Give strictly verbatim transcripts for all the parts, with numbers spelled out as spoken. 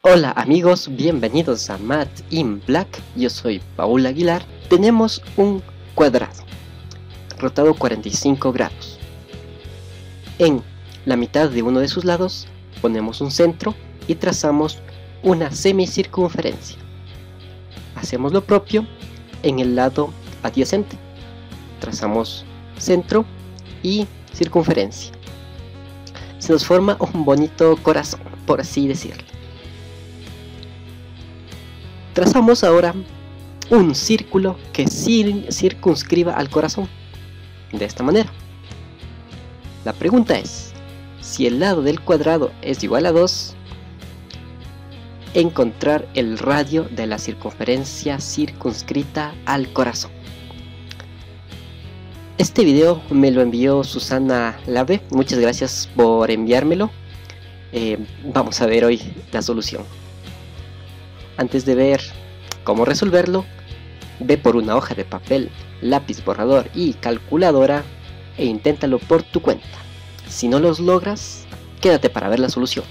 Hola amigos, bienvenidos a Math in Black. Yo soy Paul Aguilar. Tenemos un cuadrado rotado cuarenta y cinco grados. En la mitad de uno de sus lados ponemos un centro y trazamos una semicircunferencia. Hacemos lo propio en el lado adyacente. Trazamos centro y circunferencia. Se nos forma un bonito corazón, por así decirlo. Trazamos ahora un círculo que circunscriba al corazón, de esta manera. La pregunta es, si el lado del cuadrado es igual a dos, encontrar el radio de la circunferencia circunscrita al corazón. Este video me lo envió Susana Lave, muchas gracias por enviármelo. Eh, vamos a ver hoy la solución. Antes de ver cómo resolverlo, ve por una hoja de papel, lápiz, borrador y calculadora e inténtalo por tu cuenta. Si no los logras, quédate para ver la solución.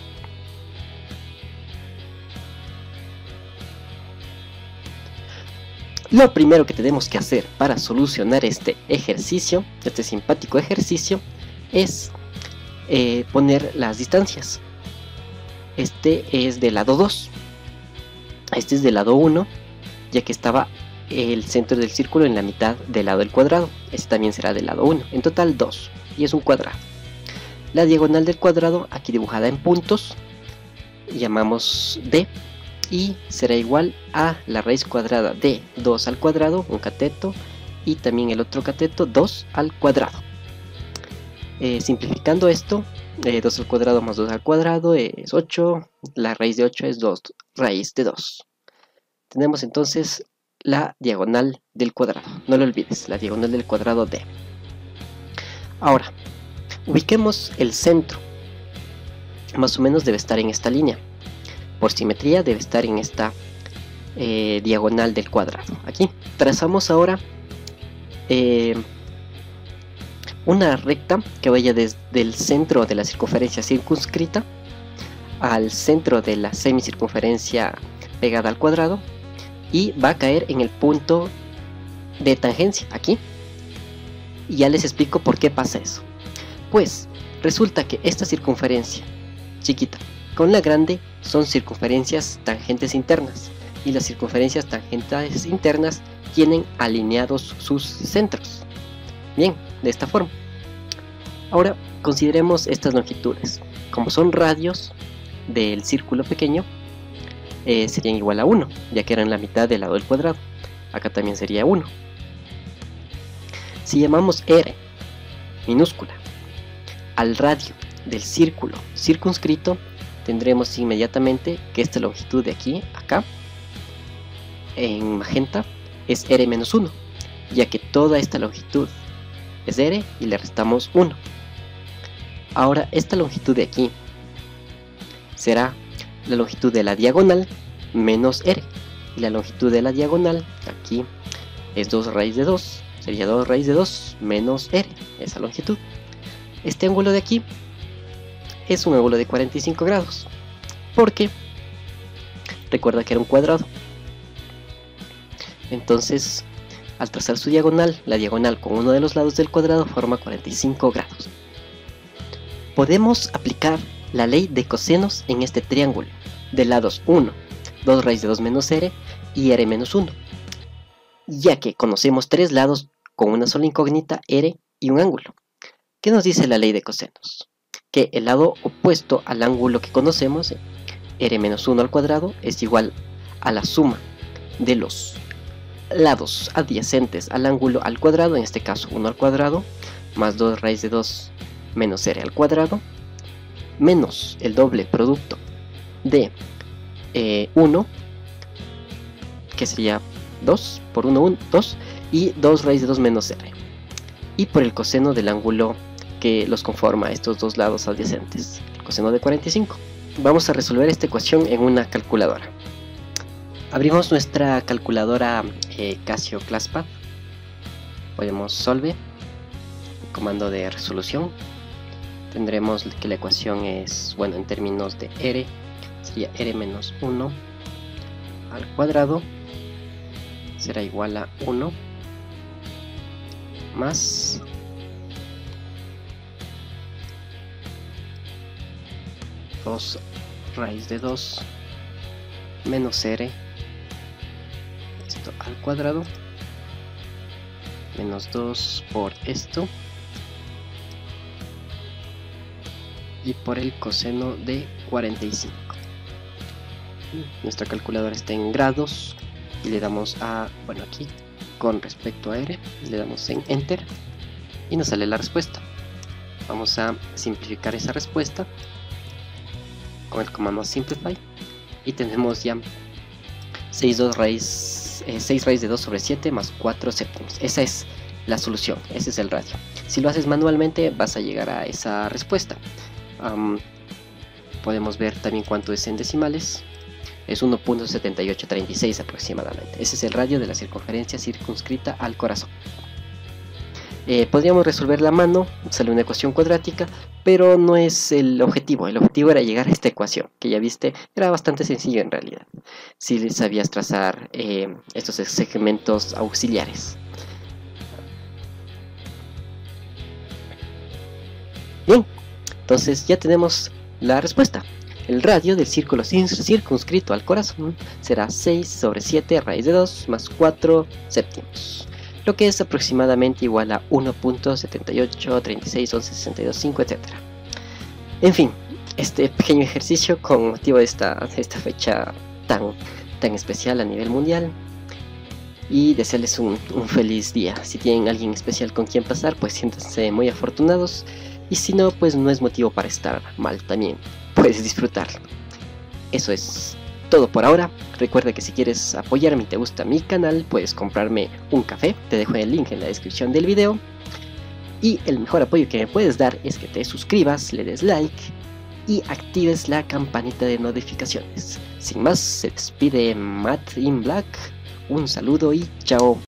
Lo primero que tenemos que hacer para solucionar este ejercicio, este simpático ejercicio, es eh, poner las distancias. Este es del lado dos. Este es del lado uno, ya que estaba el centro del círculo en la mitad del lado del cuadrado. Este también será del lado uno, en total dos, y es un cuadrado. La diagonal del cuadrado, aquí dibujada en puntos, llamamos d, y será igual a la raíz cuadrada de dos al cuadrado, un cateto, y también el otro cateto, dos al cuadrado. Eh, simplificando esto, eh, dos al cuadrado más dos al cuadrado es ocho, la raíz de ocho es dos raíz de dos. Tenemos entonces la diagonal del cuadrado, no lo olvides, la diagonal del cuadrado d. Ahora, ubiquemos el centro, más o menos debe estar en esta línea, por simetría debe estar en esta eh, diagonal del cuadrado. Aquí trazamos ahora eh, una recta que vaya desde el centro de la circunferencia circunscrita al centro de la semicircunferencia pegada al cuadrado y va a caer en el punto de tangencia aquí. Y ya les explico por qué pasa eso. Pues resulta que esta circunferencia chiquita con la grande son circunferencias tangentes internas, y las circunferencias tangentes internas tienen alineados sus centros. Bien, de esta forma. Ahora consideremos estas longitudes. Como son radios del círculo pequeño, eh, serían igual a uno, ya que eran la mitad del lado del cuadrado. Acá también sería uno. Si llamamos r minúscula al radio del círculo circunscrito, tendremos inmediatamente que esta longitud de aquí, acá, en magenta, es r menos uno, ya que toda esta longitud es r y le restamos uno. Ahora esta longitud de aquí será la longitud de la diagonal menos r, y la longitud de la diagonal aquí es dos raíz de dos, sería dos raíz de dos menos r, esa longitud. Este ángulo de aquí es un ángulo de cuarenta y cinco grados, porque recuerda que era un cuadrado. Entonces, al trazar su diagonal, la diagonal con uno de los lados del cuadrado forma cuarenta y cinco grados. Podemos aplicar la ley de cosenos en este triángulo, de lados uno, dos raíz de dos menos r y r menos uno, ya que conocemos tres lados con una sola incógnita, r y un ángulo. ¿Qué nos dice la ley de cosenos? Que el lado opuesto al ángulo que conocemos, r menos uno al cuadrado, es igual a la suma de los lados adyacentes al ángulo al cuadrado, en este caso uno al cuadrado, más dos raíz de dos menos r al cuadrado, menos el doble producto de eh, uno, que sería dos, por uno, uno, dos, y dos raíz de dos menos r, y por el coseno del ángulo que los conforma, estos dos lados adyacentes, el coseno de cuarenta y cinco. Vamos a resolver esta ecuación en una calculadora. Abrimos nuestra calculadora eh, Casio ClassPad, ponemos solve, comando de resolución, tendremos que la ecuación es, bueno, en términos de r, sería r menos uno al cuadrado, será igual a uno más dos raíz de dos menos r, esto al cuadrado, menos dos por esto y por el coseno de cuarenta y cinco. Nuestra calculadora está en grados y le damos a, bueno, aquí con respecto a r, le damos en enter y nos sale la respuesta. Vamos a simplificar esa respuesta con el comando simplify y tenemos ya seis, dos raíz, eh, seis raíz de dos sobre siete más cuatro séptimos. Esa es la solución, ese es el radio. Si lo haces manualmente vas a llegar a esa respuesta. Um, podemos ver también cuánto es en decimales. Es uno punto setenta y ocho treinta y seis aproximadamente. Ese es el radio de la circunferencia circunscrita al corazón. Eh, podríamos resolver la mano, sale una ecuación cuadrática, pero no es el objetivo. El objetivo era llegar a esta ecuación, que ya viste, era bastante sencillo en realidad, si sabías trazar eh, estos segmentos auxiliares. Bien, entonces ya tenemos la respuesta. El radio del círculo circunscrito al corazón será seis sobre siete raíz de dos más cuatro séptimos, lo que es aproximadamente igual a uno punto setenta y ocho treinta y seis once sesenta y dos cinco, etcétera. En fin, este pequeño ejercicio con motivo de esta, esta fecha tan, tan especial a nivel mundial, y desearles un, un feliz día. Si tienen alguien especial con quien pasar, pues siéntanse muy afortunados, y si no, pues no es motivo para estar mal también. Puedes disfrutarlo. Eso es todo por ahora. Recuerda que si quieres apoyarme y te gusta mi canal, puedes comprarme un café. Te dejo el link en la descripción del video. Y el mejor apoyo que me puedes dar es que te suscribas, le des like y actives la campanita de notificaciones. Sin más, se despide Matt in Black. Un saludo y chao.